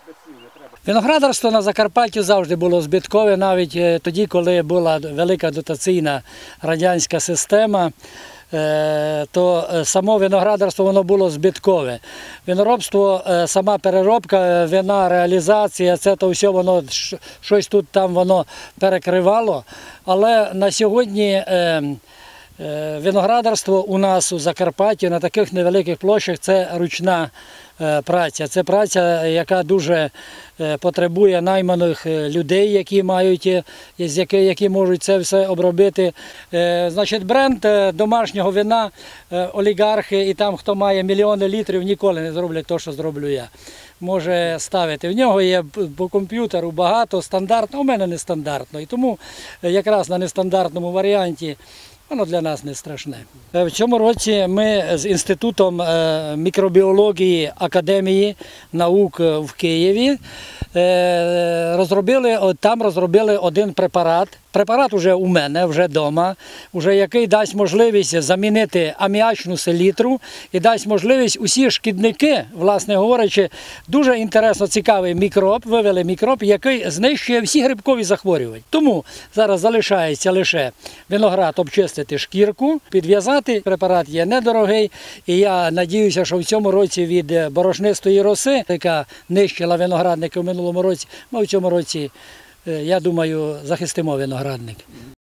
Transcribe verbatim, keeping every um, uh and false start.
Виноградарство на Закарпатті завжди було збиткове, навіть тоді, коли була велика дотаційна радянська система, то само виноградарство воно було збиткове. Виноробство, сама переробка, вина, реалізація, це то все воно щось тут там воно перекривало. Але на сьогодні виноградарство у нас у Закарпатті на таких невеликих площах – це ручна праця. Це праця, яка дуже потребує найманих людей, які мають, які можуть це все обробити. Значить, бренд домашнього вина, олігархи і там, хто має мільйони літрів, ніколи не зроблять те, що зроблю я. Може ставити. В нього є по комп'ютеру багато, стандартно, у мене нестандартно. І тому якраз на нестандартному варіанті воно для нас не страшне. В цьому році ми з Інститутом мікробіології Академії наук в Києві розробили, там розробили один препарат. Препарат вже у мене, вже вдома, вже який дасть можливість замінити аміачну селітру і дасть можливість усі шкідники, власне говорячи, дуже інтересно цікавий мікроб, вивели мікроб, який знищує всі грибкові захворювання. Тому зараз залишається лише виноград обчистити шкірку, підв'язати. Препарат є недорогий і я сподіваюся, що в цьому році від борошнистої роси, яка нищила виноградники в минулому році, ми в цьому році, я думаю, захистимо виноградник.